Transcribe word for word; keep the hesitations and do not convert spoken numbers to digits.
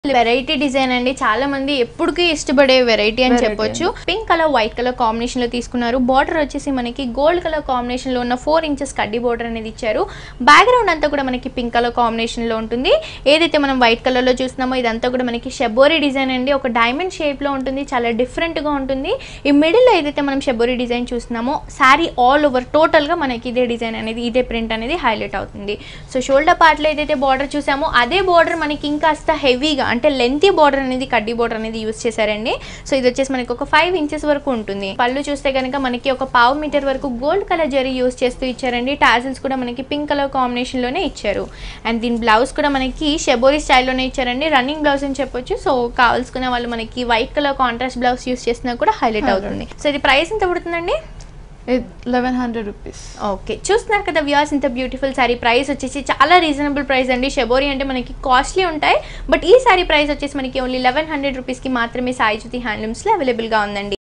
Variety design అండి, చాలా మంది ఎప్పుడుకి ఇష్టపడే వెరైటీ అని చెప్పొచ్చు. Pink colour white colour combination లో తీసుకున్నారు. బార్డర్ వచ్చేసి మనకి గోల్డ్ కలర్ కాంబినేషన్ లో ఉన్న ఫోర్ ఇంచెస్ కడ్డీ బార్డర్ అనేది ఇచ్చారు. బ్యాక్గ్రౌండ్ అంతా కూడా మనకి పింక్ కలర్ కాంబినేషన్ లో ఉంటుంది. ఏదైతే మనం వైట్ కలర్ లో చూస్తున్నామో ఇదంతా కూడా మనకి షెబోరీ డిజైన్ అండి. ఒక డైమండ్ షేప్ లో ఉంటుంది, చాలా డిఫరెంట్ గా ఉంటుంది. ఈ మిడిల్ లో ఏదైతే మనం షెబోరీ డిజైన్ చూస్తున్నామో శారీ ఆల్ ఓవర్ టోటల్ గా మనకి ఇదే డిజైన్ అనేది, ఇదే ప్రింట్ అనేది హైలైట్ అవుతుంది. సో షోల్డర్ పార్ట్ లో ఏదైతే బార్డర్ చూసామో అదే బార్డర్ మనకి ఇంకాస్త హెవీగా అంటే లెంతీ బార్డర్ అనేది, కడ్డీ బార్డర్ అనేది యూస్ చేశారండి. సో ఇది వచ్చేసి మనకి ఒక ఫైవ్ ఇంచెస్ వరకు ఉంటుంది. పళ్ళు చూస్తే కనుక మనకి ఒక పావు మీటర్ వరకు గోల్డ్ కలర్ జరీ యూస్ చేస్తూ ఇచ్చారండి. టాజిల్స్ కూడా మనకి పింక్ కలర్ కాంబినేషన్ లోనే ఇచ్చారు. అండ్ దీని బ్లౌజ్ కూడా మనకి షెబోరీ స్టైల్లోనే ఇచ్చారండి. రన్నింగ్ బ్లౌజ్ అని చెప్పొచ్చు. సో కావాల్సుకునే వాళ్ళు మనకి white colour contrast blouse use చేసినా కూడా హైలైట్ అవుతుంది. సో ఇది ప్రైస్ ఎంత పడుతుందండి? eleven hundred rupees. ఓకే, చూస్తున్నారు కదా వ్యూవర్స్, ఇంత బ్యూటిఫుల్ సారీ ప్రైస్ వచ్చేసి చాలా రీజనబుల్ ప్రైస్ అండి. షెబోరీ అంటే మనకి కాస్ట్లీ ఉంటాయి, బట్ ఈ సారీ ప్రైస్ వచ్చేసి మనకి ఓన్లీ లెవెన్ హండ్రెడ్ రూపీస్కి మాత్రమే సాయి జ్యోతి హ్యాండ్లూమ్స్లో అవైలబుల్గా ఉందండి.